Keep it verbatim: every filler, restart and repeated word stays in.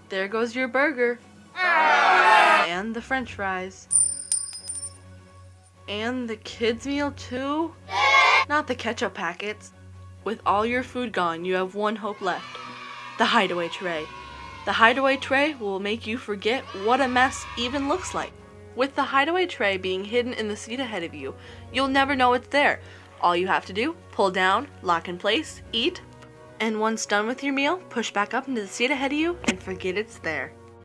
There goes your burger. And the french fries. And the kids' meal too? Not the ketchup packets. With all your food gone, you have one hope left. The Hideaway tray. The Hideaway tray will make you forget what a mess even looks like. With the Hideaway tray being hidden in the seat ahead of you, you'll never know it's there. All you have to do, pull down, lock in place, eat, and once done with your meal, push back up into the seat ahead of you and forget it's there.